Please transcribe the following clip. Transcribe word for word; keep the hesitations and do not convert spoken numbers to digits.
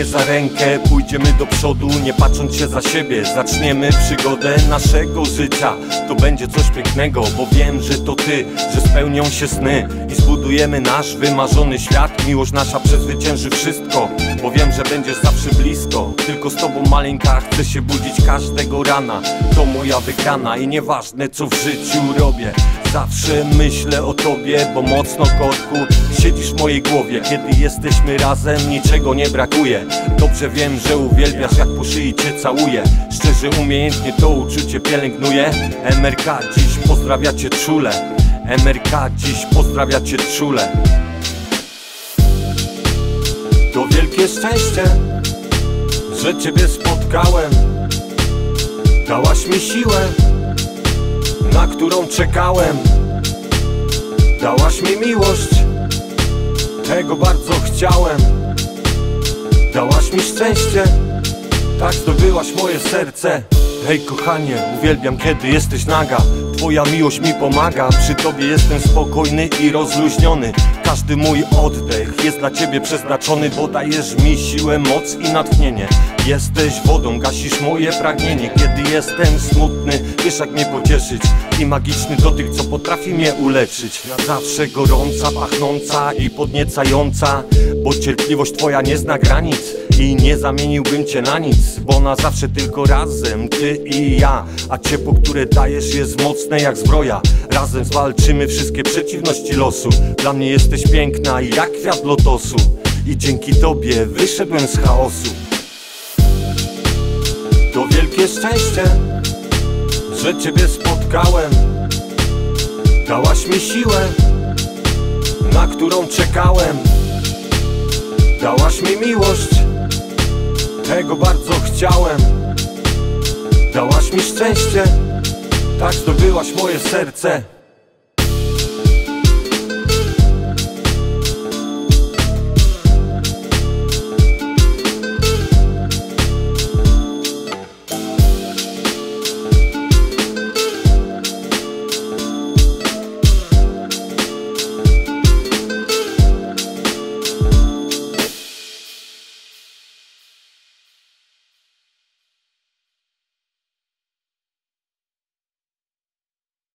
mnie za rękę, pójdziemy do przodu, nie patrząc się za siebie. Zaczniemy przygodę naszego życia. To będzie coś pięknego, bo wiem, że to ty, że spełnią się sny i zbudujemy nasz wymarzony świat. Miłość nasza przezwycięży wszystko, bo wiem, że będziesz zawsze blisko. Tylko z tobą maleńka chcę się budzić każdego rana. To moja wygrana i nieważne co w życiu robię, zawsze myślę o tobie, bo mocno, kotku, siedzisz w mojej głowie. Kiedy jesteśmy razem, niczego nie brakuje. Dobrze wiem, że uwielbiasz, jak po szyi cię całuję. Szczerze, umiejętnie to uczucie pielęgnuję. M R K dziś pozdrawia cię czule. M R K dziś pozdrawia cię czule. To wielkie szczęście, że ciebie spotkałem. Dałaś mi siłę, na którą czekałem. Dałaś mi miłość, tego bardzo chciałem. Dałaś mi szczęście, tak zdobyłaś moje serce. Hej kochanie, uwielbiam kiedy jesteś naga. Twoja miłość mi pomaga, przy tobie jestem spokojny i rozluźniony. Każdy mój oddech jest dla ciebie przeznaczony, bo dajesz mi siłę, moc i natchnienie. Jesteś wodą, gasisz moje pragnienie. Kiedy jestem smutny, wiesz jak mnie pocieszyć. I magiczny dotyk, co potrafi mnie uleczyć. Zawsze gorąca, pachnąca i podniecająca, bo cierpliwość twoja nie zna granic. I nie zamieniłbym cię na nic, bo na zawsze tylko razem, ty i ja. A ciepło, które dajesz, jest mocne jak zbroja. Razem zwalczymy wszystkie przeciwności losu. Dla mnie jesteś piękna jak kwiat lotosu i dzięki tobie wyszedłem z chaosu. To wielkie szczęście, że ciebie spotkałem. Dałaś mi siłę, na którą czekałem. Dałaś mi miłość, tego bardzo chciałem. Dałaś mi szczęście, tak zdobyłaś moje serce.